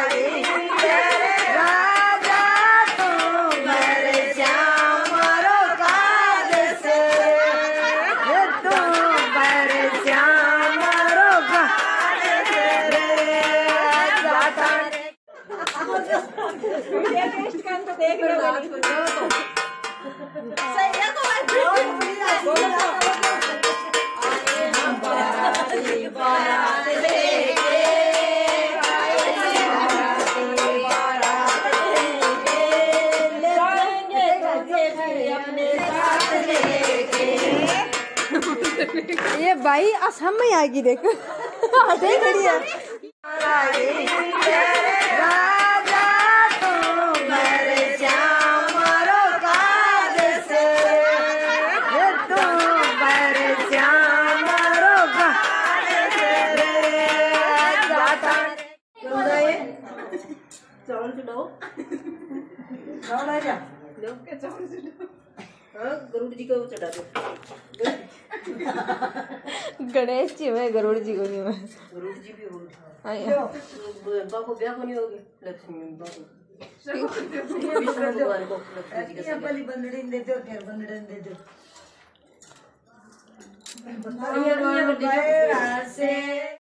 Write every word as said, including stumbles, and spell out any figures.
ये भाई असम में आएगी देख देख रही है। चावल चढ़ाओ चावल आ जा चावल चढ़ाओ। हाँ गरुड़ जी को चढ़ा दो। गणेश जी में गरुड़ जी को नहीं में गरुड़ जी भी हो बाबू ब्याह को नहीं होगी लक्ष्मी भगवान को लक्ष्मी जी का बंदड़ी दे दो फिर बंदड़ी दे दो।